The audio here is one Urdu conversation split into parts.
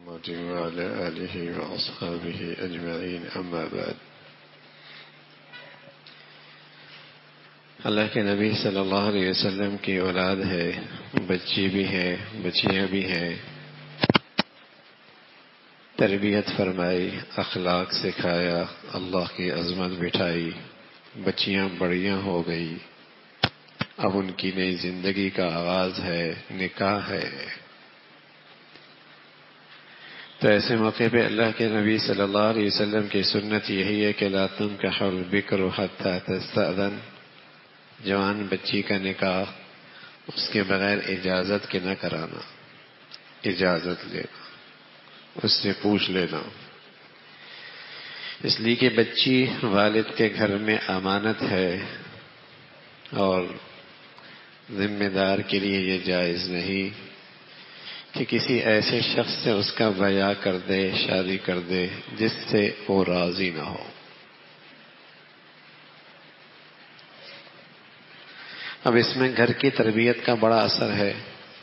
محمد وعلى آله وأصحابه أجمعين أما بعد۔ اللہ کے نبی صلی اللہ علیہ وسلم کی اولاد ہے، بچی بھی ہے، بچیاں بھی ہیں، تربیت فرمائی، اخلاق سکھایا، اللہ کی عظمت بٹھائی، بچیاں بڑیاں ہو گئی، اب ان کی نئی زندگی کا آغاز ہے، نکاح ہے۔ تو ایسے موقع پہ اللہ کے نبی صلی اللہ علیہ وسلم کی سنت یہی ہے کہ لا تنکح البکر حتی تستأذن، جوان بچی کا نکاح اس کے بغیر اجازت کے نہ کرانا، اجازت لینا، اس سے پوچھ لینا، اس لیے کہ بچی والد کے گھر میں امانت ہے اور ذمہ دار کے لیے یہ جائز نہیں کہ کسی ایسے شخص سے اس کا بیاہ کر دے، شادی کر دے جس سے وہ راضی نہ ہو۔ اب اس میں گھر کی تربیت کا بڑا اثر ہے۔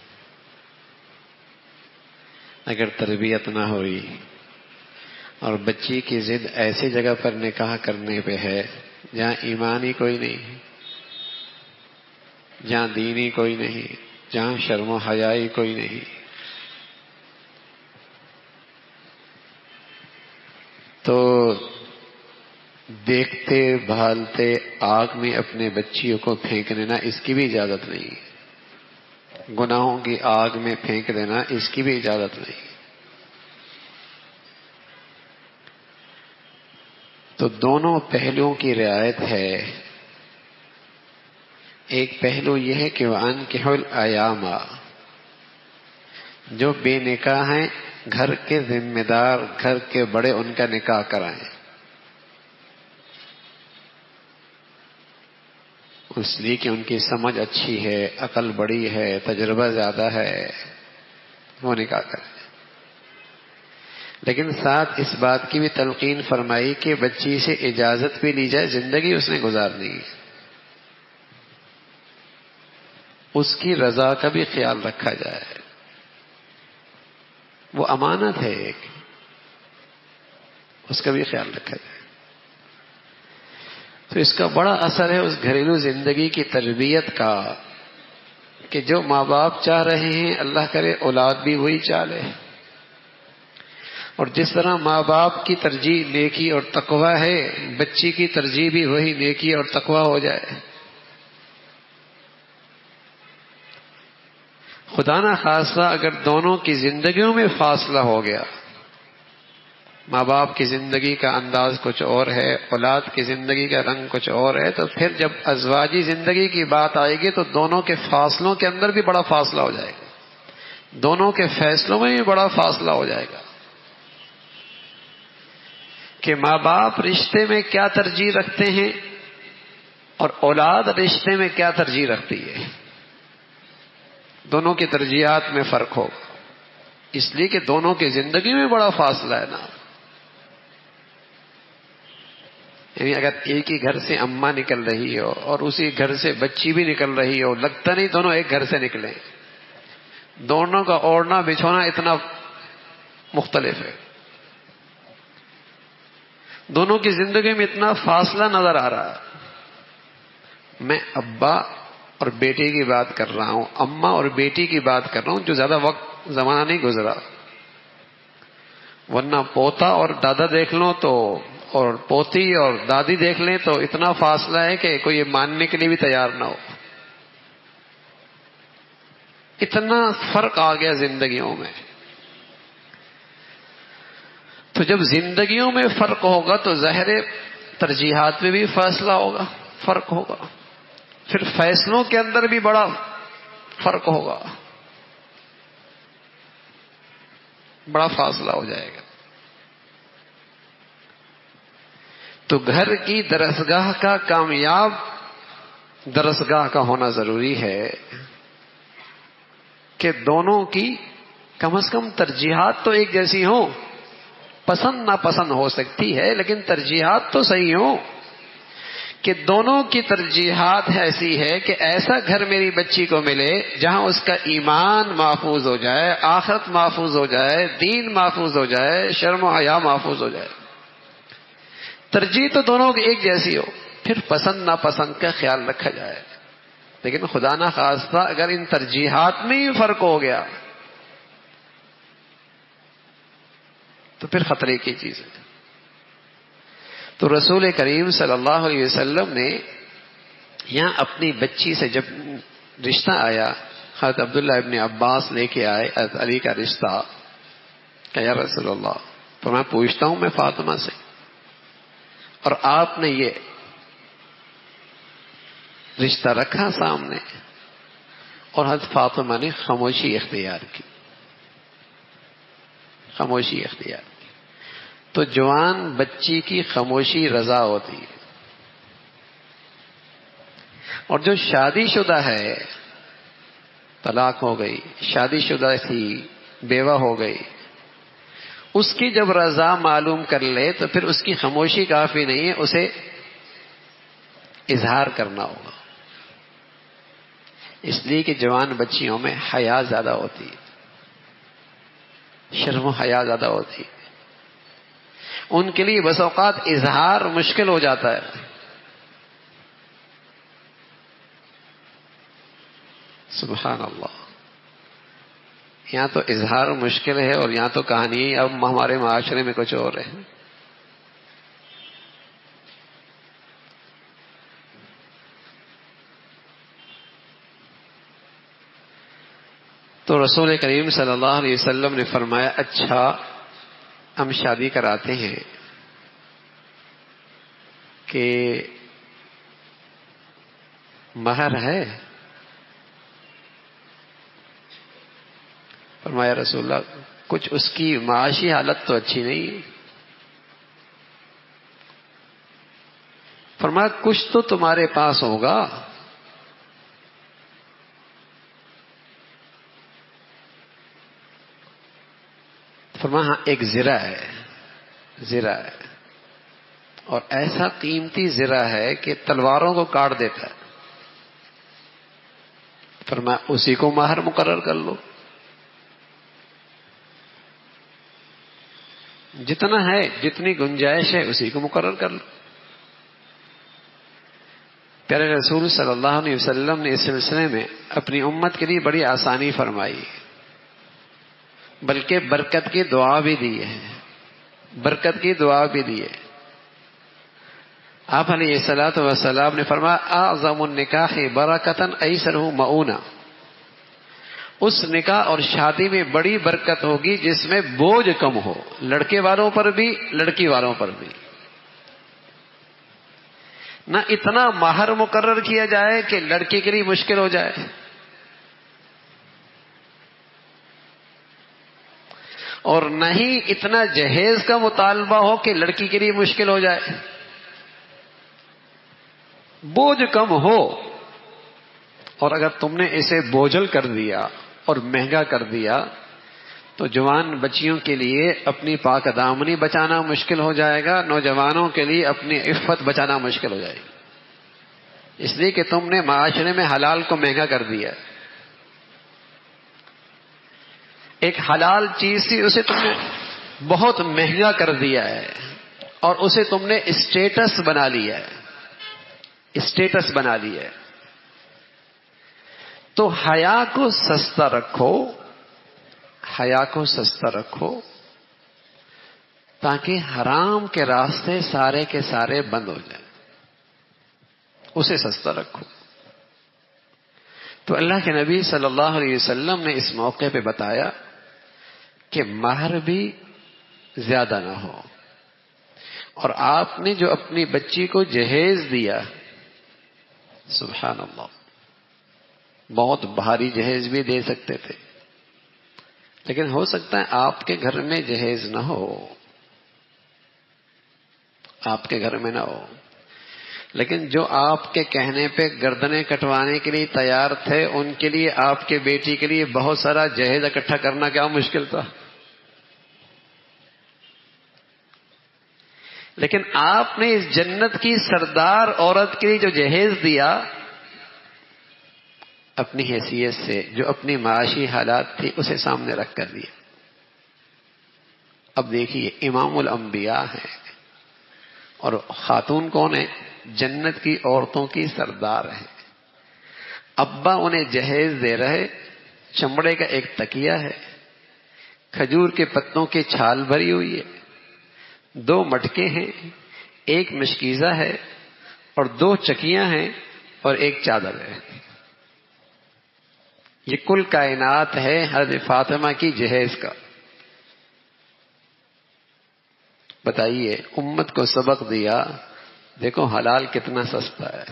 اگر تربیت نہ ہوئی اور بچی کی ضد ایسی جگہ پر نکاح کرنے پہ ہے جہاں ایمانی کوئی نہیں، جہاں دینی کوئی نہیں، جہاں شرم و حیائی کوئی نہیں، تو دیکھتے بھالتے آگ میں اپنے بچیوں کو پھینک دینا اس کی بھی اجازت نہیں، گناہوں کی آگ میں پھینک دینا اس کی بھی اجازت نہیں۔ تو دونوں پہلوؤں کی رعایت ہے۔ ایک پہلو یہ ہے کہ وَأَنكِحُوا الْأَيَامَ، جو بے نکاح ہیں گھر کے ذمہ دار، گھر کے بڑے ان کا نکاح کرائیں، اس لیے کہ ان کی سمجھ اچھی ہے، عقل بڑی ہے، تجربہ زیادہ ہے، وہ نکاح کریں۔ لیکن ساتھ اس بات کی بھی تلقین فرمائی کہ بچی سے اجازت بھی لی جائے، زندگی اس نے گزارنی ہے، اس کی رضا کا بھی خیال رکھا جائے، وہ امانت ہے ایک، اس کا بھی خیال رکھا جائے۔ تو اس کا بڑا اثر ہے اس گھریلو زندگی کی تربیت کا کہ جو ماں باپ چاہ رہے ہیں اللہ کرے اولاد بھی وہی چاہ لے، اور جس طرح ماں باپ کی ترجیح نیکی اور تقوی ہے، بچی کی ترجیح بھی وہی نیکی اور تقوی ہو جائے۔ خدا نہ خاصہ اگر دونوں کی زندگیوں میں فاصلہ ہو گیا، ماں باپ کی زندگی کا انداز کچھ اور ہے، اولاد کی زندگی کا رنگ کچھ اور ہے، تو پھر جب ازواجی زندگی کی بات آئے گی تو دونوں کے فاصلوں کے اندر بھی بڑا فاصلہ ہو جائے گا، دونوں کے فیصلوں میں بھی بڑا فاصلہ ہو جائے گا کہ ماں باپ رشتے میں کیا ترجیح رکھتے ہیں اور اولاد رشتے میں کیا ترجیح رکھتی ہے، دونوں کی ترجیحات میں فرق ہوگا، اس لیے کہ دونوں کی زندگی میں بڑا فاصلہ ہے نا۔ یعنی اگر ایک ہی گھر سے اماں نکل رہی ہو اور اسی گھر سے بچی بھی نکل رہی ہو، لگتا نہیں دونوں ایک گھر سے نکلے، دونوں کا اوڑھنا بچھونا اتنا مختلف ہے، دونوں کی زندگی میں اتنا فاصلہ نظر آ رہا ہے۔ میں ابا اور بیٹے کی بات کر رہا ہوں، اماں اور بیٹی کی بات کر رہا ہوں، جو زیادہ وقت زمانہ نہیں گزرا، ورنہ پوتا اور دادا دیکھ لو تو، اور پوتی اور دادی دیکھ لیں تو اتنا فاصلہ ہے کہ کوئی یہ ماننے کے لیے بھی تیار نہ ہو، اتنا فرق آ گیا زندگیوں میں۔ تو جب زندگیوں میں فرق ہوگا تو ظاہر ترجیحات میں بھی فاصلہ ہوگا، فرق ہوگا، پھر فیصلوں کے اندر بھی بڑا فرق ہوگا، بڑا فاصلہ ہو جائے گا۔ تو گھر کی درسگاہ کا کامیاب درسگاہ کا ہونا ضروری ہے کہ دونوں کی کم از کم ترجیحات تو ایک جیسی ہوں، پسند ناپسند ہو سکتی ہے لیکن ترجیحات تو صحیح ہوں، کہ دونوں کی ترجیحات ایسی ہے کہ ایسا گھر میری بچی کو ملے جہاں اس کا ایمان محفوظ ہو جائے، آخرت محفوظ ہو جائے، دین محفوظ ہو جائے، شرم و حیا محفوظ ہو جائے۔ ترجیح تو دونوں کی ایک جیسی ہو، پھر پسند ناپسند کا خیال رکھا جائے۔ لیکن خدا نہ خواستہ اگر ان ترجیحات میں ہی فرق ہو گیا تو پھر خطرے کی چیز ہے۔ تو رسول کریم صلی اللہ علیہ وسلم نے یہاں اپنی بچی سے جب رشتہ آیا، حضرت عبداللہ ابن عباس لے کے آئے حضرت علی کا رشتہ، کہ یا رسول اللہ، تو میں پوچھتا ہوں میں فاطمہ سے، اور آپ نے یہ رشتہ رکھا سامنے، اور حضرت فاطمہ نے خاموشی اختیار کی، خاموشی اختیار کی۔ تو جوان بچی کی خاموشی رضا ہوتی ہے، اور جو شادی شدہ ہے، طلاق ہو گئی، شادی شدہ تھی، بیوہ ہو گئی، اس کی جب رضا معلوم کر لے تو پھر اس کی خاموشی کافی نہیں ہے، اسے اظہار کرنا ہوگا۔ اس لیے کہ جوان بچیوں میں حیا زیادہ ہوتی ہے، شرم و حیا زیادہ ہوتی ہے، ان کے لیے بس اوقات اظہار مشکل ہو جاتا ہے۔ سبحان اللہ، یہاں تو اظہار مشکل ہے، اور یہاں تو کہانی اب ہمارے معاشرے میں کچھ اور ہے۔ تو رسول کریم صلی اللہ علیہ وسلم نے فرمایا، اچھا ہم شادی کراتے ہیں کہ مہر ہے؟ فرمایا رسول اللہ، کچھ اس کی معاشی حالت تو اچھی نہیں۔ فرمایا کچھ تو تمہارے پاس ہوگا۔ فرمایا ہاں ایک زرہ ہے، زرہ ہے، اور ایسا قیمتی زرہ ہے کہ تلواروں کو کاٹ دیتا ہے۔ فرمایا اسی کو مہر مقرر کر لو، جتنا ہے، جتنی گنجائش ہے اسی کو مقرر کر لو۔ پیارے رسول صلی اللہ علیہ وسلم نے اس سلسلے میں اپنی امت کے لیے بڑی آسانی فرمائی، بلکہ برکت کی دعا بھی دی ہے، برکت کی دعا بھی دی ہے۔ آپ علیہ الصلوۃ والسلام نے فرمایا، اعظم النکاح برکۃ ایسرہ مؤونہ، اس نکاح اور شادی میں بڑی برکت ہوگی جس میں بوجھ کم ہو، لڑکے والوں پر بھی لڑکی والوں پر بھی۔ نہ اتنا مہر مقرر کیا جائے کہ لڑکی کے لیے مشکل ہو جائے، اور نہ ہی اتنا جہیز کا مطالبہ ہو کہ لڑکی کے لیے مشکل ہو جائے، بوجھ کم ہو۔ اور اگر تم نے اسے بوجھل کر دیا اور مہنگا کر دیا تو جوان بچیوں کے لیے اپنی پاک دامنی بچانا مشکل ہو جائے گا، نوجوانوں کے لیے اپنی عفت بچانا مشکل ہو جائے گی، اس لیے کہ تم نے معاشرے میں حلال کو مہنگا کر دیا۔ ایک حلال چیز تھی، اسے تم نے بہت مہنگا کر دیا ہے، اور اسے تم نے اسٹیٹس بنا لیا ہے، اسٹیٹس بنا لیا ہے۔ تو حیا کو سستا رکھو، حیا کو سستا رکھو، تاکہ حرام کے راستے سارے کے سارے بند ہو جائیں، اسے سستا رکھو۔ تو اللہ کے نبی صلی اللہ علیہ وسلم نے اس موقع پہ بتایا کہ مہر بھی زیادہ نہ ہو، اور آپ نے جو اپنی بچی کو جہیز دیا، سبحان اللہ، بہت بھاری جہیز بھی دے سکتے تھے، لیکن ہو سکتا ہے آپ کے گھر میں جہیز نہ ہو، آپ کے گھر میں نہ ہو، لیکن جو آپ کے کہنے پہ گردنیں کٹوانے کے لیے تیار تھے، ان کے لیے، آپ کے بیٹی کے لیے بہت سارا جہیز اکٹھا کرنا کیا مشکل تھا۔ لیکن آپ نے اس جنت کی سردار عورت کے لیے جو جہیز دیا، اپنی حیثیت سے جو اپنی معاشی حالات تھی اسے سامنے رکھ کر دیا. اب دیکھیے امام الانبیاء ہے اور خاتون کون ہے؟ جنت کی عورتوں کی سردار ہے. ابا انہیں جہیز دے رہے، چمڑے کا ایک تکیہ ہے، کھجور کے پتوں کی چھال بھری ہوئی ہے، 2 مٹکے ہیں، 1 مشکیزہ ہے اور 2 چکیاں ہیں اور 1 چادر ہے. یہ کل کائنات ہے حضرت فاطمہ کی جہیز کا. بتائیے امت کو سبق دیا، دیکھو حلال کتنا سستا ہے،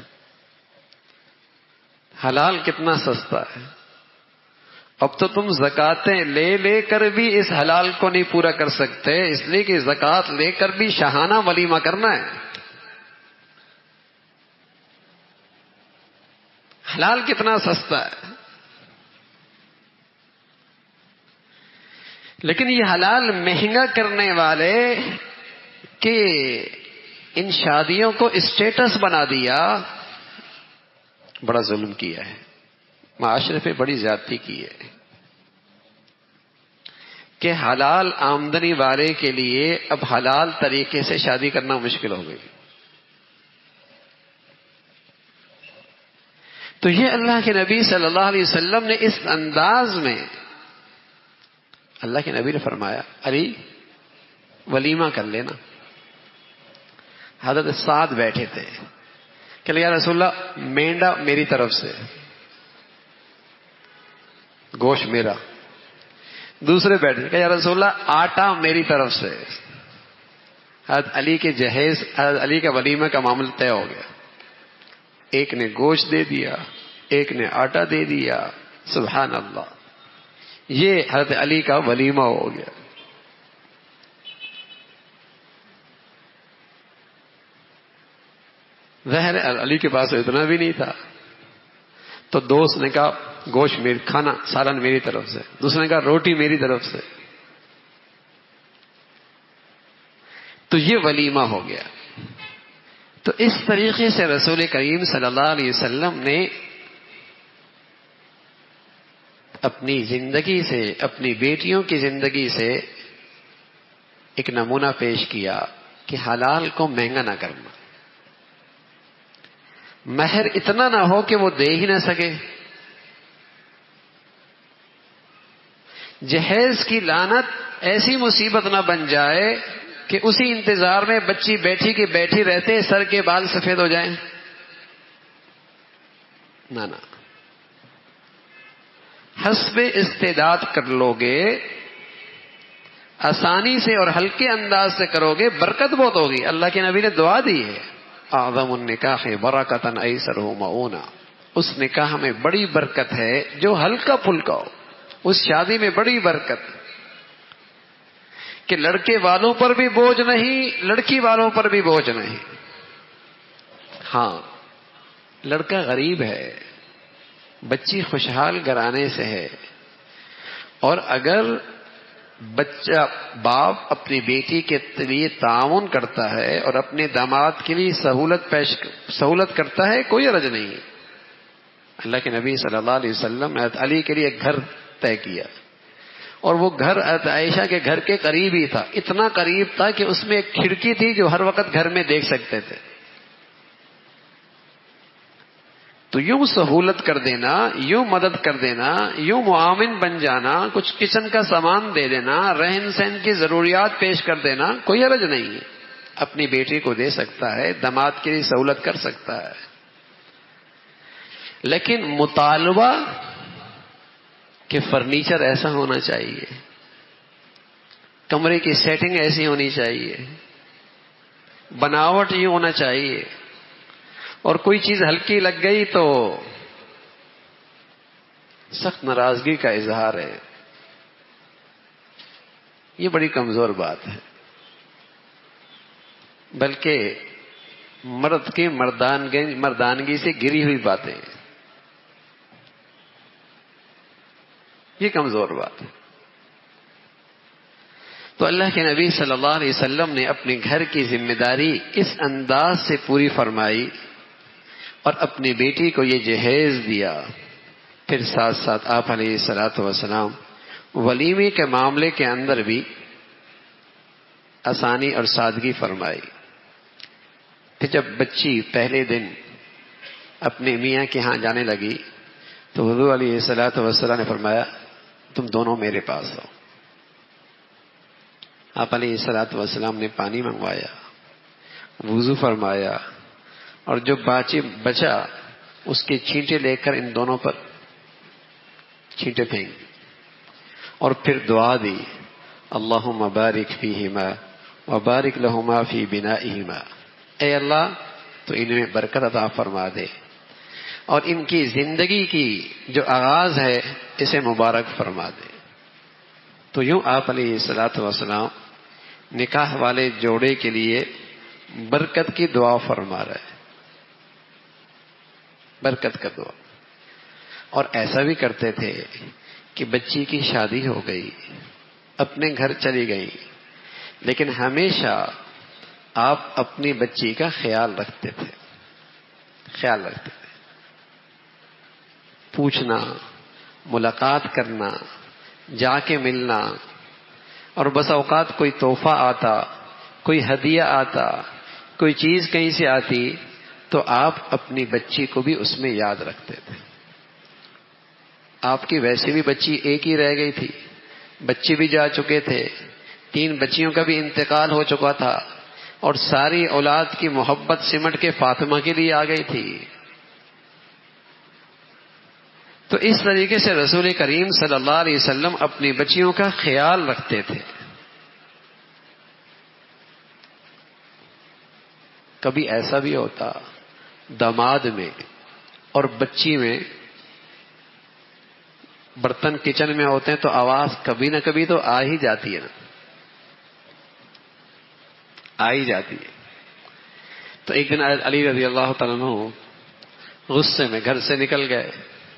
حلال کتنا سستا ہے. اب تو تم زکاتیں لے لے کر بھی اس حلال کو نہیں پورا کر سکتے، اس لیے کہ زکات لے کر بھی شاہانہ ولیمہ کرنا ہے. حلال کتنا سستا ہے. لیکن یہ حلال مہنگا کرنے والے کہ ان شادیوں کو اسٹیٹس بنا دیا، بڑا ظلم کیا ہے، معاشرے پہ بڑی زیادتی کی ہے کہ حلال آمدنی والے کے لیے اب حلال طریقے سے شادی کرنا مشکل ہو گئی. تو یہ اللہ کے نبی صلی اللہ علیہ وسلم نے اس انداز میں، اللہ کے نبی نے فرمایا علی ولیمہ کر لینا. حضرت سعد بیٹھے تھے کہ یا رسول اللہ مینڈا میری طرف سے، گوشت میرا. دوسرے بیٹھے کہ یا رسول اللہ آٹا میری طرف سے. حضرت علی کے جہیز، حضرت علی کا ولیمہ کا معاملہ طے ہو گیا. ایک نے گوشت دے دیا، ایک نے آٹا دے دیا. سبحان اللہ، یہ حضرت علی کا ولیمہ ہو گیا. ظاہر علی کے پاس اتنا بھی نہیں تھا، تو دوست نے کہا گوشت میری، کھانا سالن میری طرف سے. دوسرے نے کہا روٹی میری طرف سے. تو یہ ولیمہ ہو گیا. تو اس طریقے سے رسول کریم صلی اللہ علیہ وسلم نے اپنی زندگی سے، اپنی بیٹیوں کی زندگی سے ایک نمونہ پیش کیا کہ حلال کو مہنگا نہ کرنا. مہر اتنا نہ ہو کہ وہ دے ہی نہ سکے. جہیز کی لعنت ایسی مصیبت نہ بن جائے کہ اسی انتظار میں بچی بیٹھی کی بیٹھی رہتے سر کے بال سفید ہو جائیں. نہ نہ، حسب استعداد کر لو گے، آسانی سے اور ہلکے انداز سے کرو گے، برکت بہت ہوگی. اللہ کے نبی نے دعا دی ہے اعظم النکاح برکۃ ایسرہ مؤونہ. اس نکاح میں بڑی برکت ہے جو ہلکا پھلکا ہو. اس شادی میں بڑی برکت کہ لڑکے والوں پر بھی بوجھ نہیں، لڑکی والوں پر بھی بوجھ نہیں. ہاں لڑکا غریب ہے، بچی خوشحال گھرانے سے ہے، اور اگر بچہ باپ اپنی بیٹی کے لیے تعاون کرتا ہے اور اپنے داماد کے لیے سہولت کرتا ہے، کوئی حرج نہیں. اللہ کے نبی صلی اللہ علیہ وسلم نے حضرت علی کے لیے ایک گھر طے کیا، اور وہ گھر حضرت عائشہ کے گھر کے قریب ہی تھا. اتنا قریب تھا کہ اس میں ایک کھڑکی تھی جو ہر وقت گھر میں دیکھ سکتے تھے. تو یوں سہولت کر دینا، یوں مدد کر دینا، یوں معاون بن جانا، کچھ کچن کا سامان دے دینا، رہن سہن کی ضروریات پیش کر دینا، کوئی حرج نہیں ہے. اپنی بیٹی کو دے سکتا ہے، داماد کے لیے سہولت کر سکتا ہے. لیکن مطالبہ کہ فرنیچر ایسا ہونا چاہیے، کمرے کی سیٹنگ ایسی ہونی چاہیے، بناوٹ یہ ہونا چاہیے، اور کوئی چیز ہلکی لگ گئی تو سخت ناراضگی کا اظہار ہے. یہ بڑی کمزور بات ہے، بلکہ مرد کی مردانگی سے گری ہوئی باتیں، یہ کمزور بات ہے. تو اللہ کے نبی صلی اللہ علیہ وسلم نے اپنے گھر کی ذمہ داری اس انداز سے پوری فرمائی اور اپنی بیٹی کو یہ جہیز دیا. پھر ساتھ ساتھ آپ علیہ الصلوۃ والسلام ولیمے کے معاملے کے اندر بھی آسانی اور سادگی فرمائی. پھر جب بچی پہلے دن اپنے میاں کے ہاں جانے لگی تو حضور علیہ الصلوۃ والسلام نے فرمایا تم دونوں میرے پاس آؤ. آپ علیہ الصلوۃ والسلام نے پانی منگوایا, وضو فرمایا اور جو بچا اس کے چھینٹے لے کر ان دونوں پر چھینٹے پھینک اور پھر دعا دی اللہم بارک فیہما وبارک لہما فی بنائہما. اے اللہ تو انہیں برکت عطا فرما دے اور ان کی زندگی کی جو آغاز ہے اسے مبارک فرما دے. تو یوں آپ علیہ الصلوۃ والسلام نکاح والے جوڑے کے لیے برکت کی دعا فرما رہے, برکت کا دعا. اور ایسا بھی کرتے تھے کہ بچی کی شادی ہو گئی, اپنے گھر چلی گئی, لیکن ہمیشہ آپ اپنی بچی کا خیال رکھتے تھے, خیال رکھتے تھے. پوچھنا, ملاقات کرنا, جا کے ملنا, اور بس اوقات کوئی تحفہ آتا, کوئی ہدیہ آتا, کوئی چیز کہیں سے آتی تو آپ اپنی بچی کو بھی اس میں یاد رکھتے تھے. آپ کی ویسے بھی بچی ایک ہی رہ گئی تھی, بچے بھی جا چکے تھے, 3 بچیوں کا بھی انتقال ہو چکا تھا اور ساری اولاد کی محبت سمٹ کے فاطمہ کے لیے آ گئی تھی. تو اس طریقے سے رسول کریم صلی اللہ علیہ وسلم اپنی بچیوں کا خیال رکھتے تھے. کبھی ایسا بھی ہوتا داماد میں اور بچی میں برتن کچن میں ہوتے ہیں تو آواز کبھی نہ کبھی تو آ ہی جاتی ہے نا, آ ہی جاتی ہے. تو ایک دن علی رضی اللہ تعالیٰ عنہ غصے میں گھر سے نکل گئے.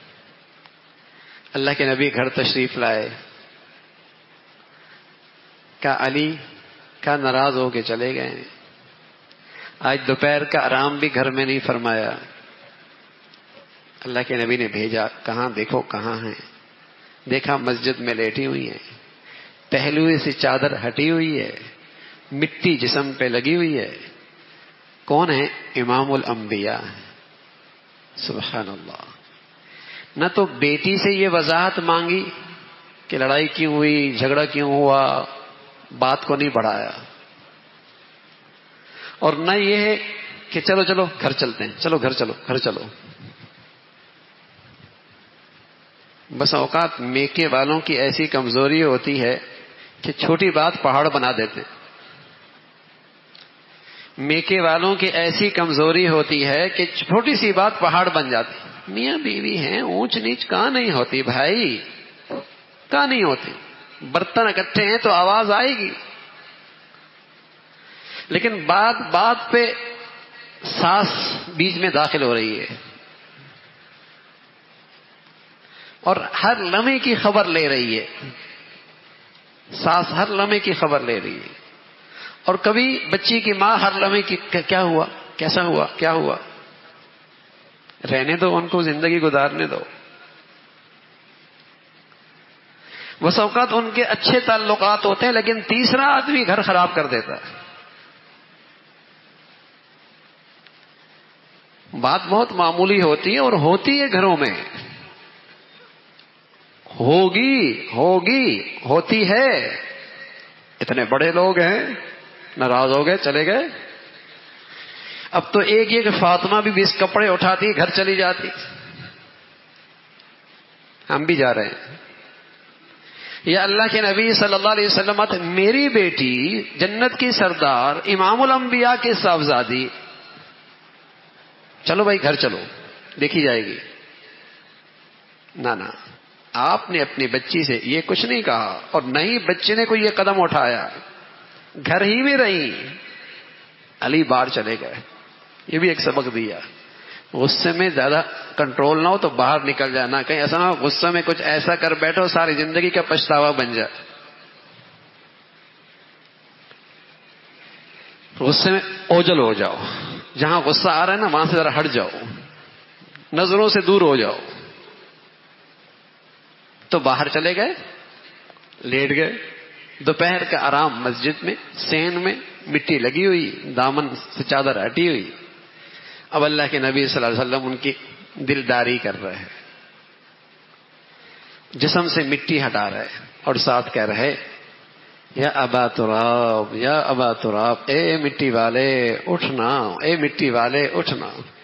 اللہ کے نبی گھر تشریف لائے. کہا علی کہا ناراض ہو کے چلے گئے, آج دوپہر کا آرام بھی گھر میں نہیں فرمایا. اللہ کے نبی نے بھیجا, کہاں دیکھو کہاں ہیں. دیکھا مسجد میں لیٹی ہوئی ہیں, پہلوئے سے چادر ہٹی ہوئی ہے, مٹی جسم پہ لگی ہوئی ہے. کون ہے؟ امام الانبیاء. سبحان اللہ. نہ تو بیٹی سے یہ وضاحت مانگی کہ لڑائی کیوں ہوئی, جھگڑا کیوں ہوا, بات کو نہیں بڑھایا, اور نہ یہ ہے کہ چلو چلو گھر چلتے ہیں, چلو گھر چلو گھر چلو. بس اوقات میکے والوں کی ایسی کمزوری ہوتی ہے کہ چھوٹی بات پہاڑ بنا دیتے. میکے والوں کی ایسی کمزوری ہوتی ہے کہ چھوٹی سی بات پہاڑ بن جاتی. میاں بیوی ہیں, اونچ نیچ کہاں نہیں ہوتی بھائی, کہاں نہیں ہوتی. برتن اکٹھے ہیں تو آواز آئے گی, لیکن بات بات پہ ساس بیچ میں داخل ہو رہی ہے اور ہر لمحے کی خبر لے رہی ہے. ساس ہر لمحے کی خبر لے رہی ہے, اور کبھی بچی کی ماں ہر لمحے کی کیا ہوا, کیسا ہوا, کیا ہوا. رہنے دو ان کو, زندگی گزارنے دو. بس اوقات ان کے اچھے تعلقات ہوتے ہیں لیکن تیسرا آدمی گھر خراب کر دیتا ہے. بات بہت معمولی ہوتی ہے اور ہوتی ہے گھروں میں, ہوگی ہوتی ہے. اتنے بڑے لوگ ہیں, ناراض ہو گئے چلے گئے. اب تو ایک یہ کہ فاطمہ بھی 20 کپڑے اٹھاتی گھر چلی جاتی. ہم بھی جا رہے ہیں. یا اللہ کے نبی صلی اللہ علیہ وسلم, میری بیٹی جنت کی سردار امام الانبیاء کی صاحبزادی, چلو بھائی گھر چلو, دیکھی جائے گی. نہ, آپ نے اپنی بچی سے یہ کچھ نہیں کہا اور نہ ہی بچے نے کوئی یہ قدم اٹھایا. گھر ہی میں رہی. علی باہر چلے گئے. یہ بھی ایک سبق دیا. غصے میں زیادہ کنٹرول نہ ہو تو باہر نکل جانا, کہیں ایسا نہ ہو غصے میں کچھ ایسا کر بیٹھو ساری زندگی کا پچھتاوا بن جائے. غصے میں اوجل ہو جاؤ، جہاں غصہ آ رہا ہے نا وہاں سے ذرا ہٹ جاؤ، نظروں سے دور ہو جاؤ. تو باہر چلے گئے، لیٹ گئے. دوپہر کا آرام مسجد میں، سین میں، مٹی لگی ہوئی، دامن سے چادر ہٹی ہوئی. اب اللہ کے نبی صلی اللہ علیہ وسلم ان کی دلداری کر رہے ہیں، جسم سے مٹی ہٹا رہے اور ساتھ کہہ رہے یا ابا تراب، یا ابا تراب، اے مٹی والے اٹھنا، اے مٹی والے اٹھنا.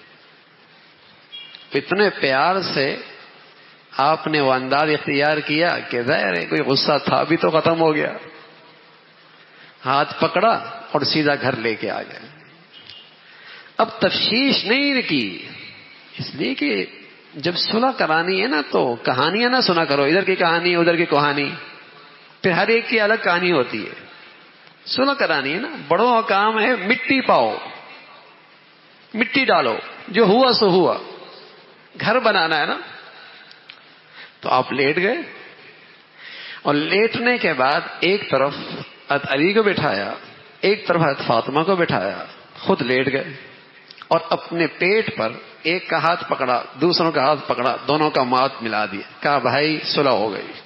اتنے پیار سے آپ نے وہ انداز اختیار کیا کہ ظاہر ہے کوئی غصہ تھا بھی تو ختم ہو گیا. ہاتھ پکڑا اور سیدھا گھر لے کے آ گئے. اب تفشیش نہیں کی، اس لیے کہ جب صلح کرانی ہے نا تو کہانیاں نہ سنا کرو، ادھر کی کہانی ادھر کی کہانی، پھر ہر ایک کی الگ کہانی ہوتی ہے. صلح کرانی ہے نا، بڑوں کا کام ہے مٹی پاؤ، مٹی ڈالو، جو ہوا سو ہوا. گھر بنانا ہے نا. تو آپ لیٹ گئے اور لیٹنے کے بعد ایک طرف حضرت علی کو بٹھایا، ایک طرف حضرت فاطمہ کو بٹھایا، خود لیٹ گئے اور اپنے پیٹ پر ایک کا ہاتھ پکڑا، دوسروں کا ہاتھ پکڑا، دونوں کا ماتھ ملا دیا. کہا بھائی صلح ہو گئی،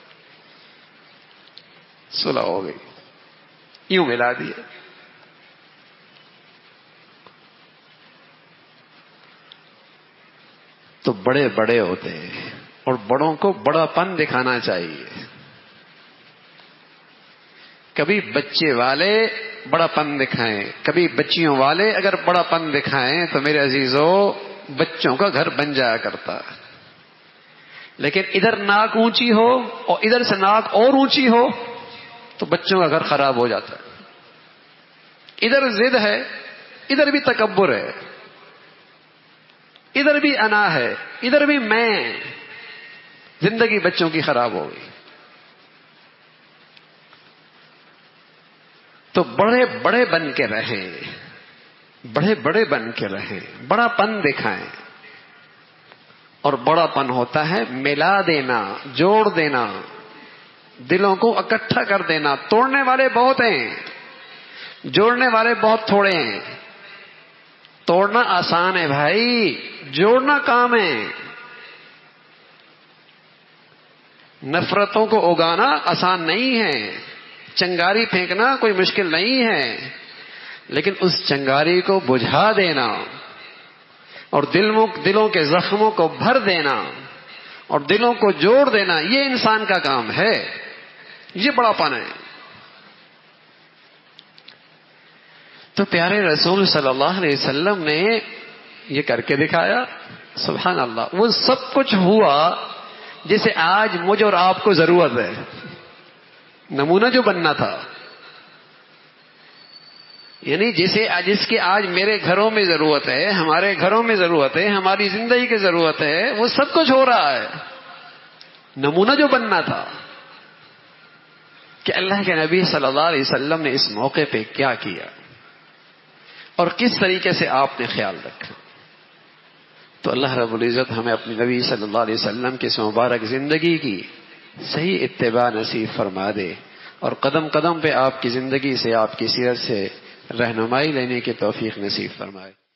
صلح ہو گئی، یوں ملا دیا. تو بڑے بڑے ہوتے ہیں اور بڑوں کو بڑا پن دکھانا چاہیے. کبھی بچے والے بڑا پن دکھائیں، کبھی بچیوں والے اگر بڑا پن دکھائیں تو میرے عزیزوں بچوں کا گھر بن جایا کرتا ہے. لیکن ادھر ناک اونچی ہو اور ادھر سے ناک اور اونچی ہو تو بچوں کا گھر خراب ہو جاتا ہے. ادھر ضد ہے، ادھر بھی تکبر ہے، ادھر بھی انا ہے، ادھر بھی میں، زندگی بچوں کی خراب ہو گئی. تو بڑے بڑے بن کے رہیں، بڑے بڑے بن کے رہیں، بڑا پن دکھائیں. اور بڑا پن ہوتا ہے ملا دینا، جوڑ دینا، دلوں کو اکٹھا کر دینا. توڑنے والے بہت ہیں، جوڑنے والے بہت تھوڑے ہیں. توڑنا آسان ہے بھائی، جوڑنا کام ہے. نفرتوں کو اگانا آسان نہیں ہے، چنگاری پھینکنا کوئی مشکل نہیں ہے، لیکن اس چنگاری کو بجھا دینا اور دلوں کے زخموں کو بھر دینا اور دلوں کو جوڑ دینا، یہ انسان کا کام ہے، یہ بڑا پن ہے. تو پیارے رسول صلی اللہ علیہ وسلم نے یہ کر کے دکھایا. سبحان اللہ، وہ سب کچھ ہوا جسے آج مجھے اور آپ کو ضرورت ہے. نمونہ جو بننا تھا، یعنی جس کی آج میرے گھروں میں ضرورت ہے، ہمارے گھروں میں ضرورت ہے، ہماری زندگی کی ضرورت ہے، وہ سب کچھ ہو رہا ہے. نمونہ جو بننا تھا کہ اللہ کے نبی صلی اللہ علیہ وسلم نے اس موقع پہ کیا کیا اور کس طریقے سے آپ نے خیال رکھا. تو اللہ رب العزت ہمیں اپنے نبی صلی اللہ علیہ وسلم کی اس مبارک زندگی کی صحیح اتباع نصیب فرما دے اور قدم قدم پہ آپ کی زندگی سے، آپ کی سیرت سے رہنمائی لینے کی توفیق نصیب فرمائے.